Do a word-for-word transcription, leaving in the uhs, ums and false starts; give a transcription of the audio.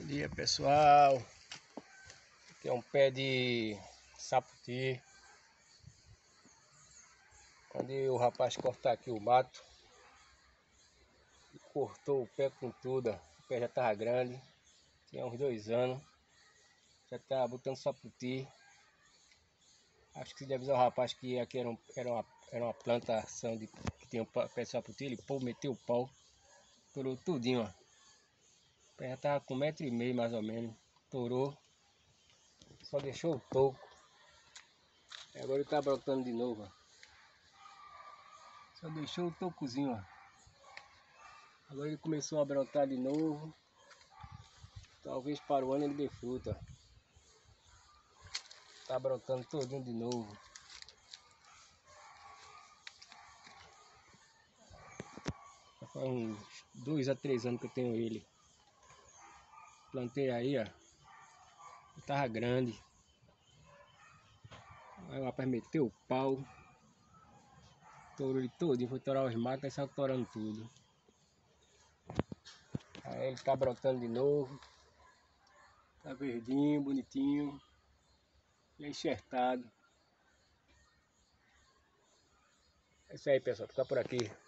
Bom dia, pessoal. Aqui é um pé de saputi. Onde o rapaz cortar aqui o mato, cortou o pé com tudo. O pé já estava grande, tinha uns dois anos. Já estava botando saputi. Acho que se deve avisar o rapaz que aqui era, um, era, uma, era uma plantação de, que tinha um pé de saputi. Ele pô, meteu o pau, torou tudinho, ó. O pé já estava com um metro e meio mais ou menos. Torou, só deixou o toco. E agora ele está brotando de novo, ó. Só deixou o tocozinho, ó. Agora ele começou a brotar de novo. Talvez para o ano ele dê fruta. Tá brotando todinho de novo. Já faz uns dois a três anos que eu tenho ele. Plantei aí, ó. Ele tava grande. Aí o rapaz meteu o pau. Torou ele todinho, foi torar os matos e saiu torando tudo. Aí ele tá brotando de novo. Tá verdinho, bonitinho. E enxertado. É isso aí, pessoal. Fica por aqui.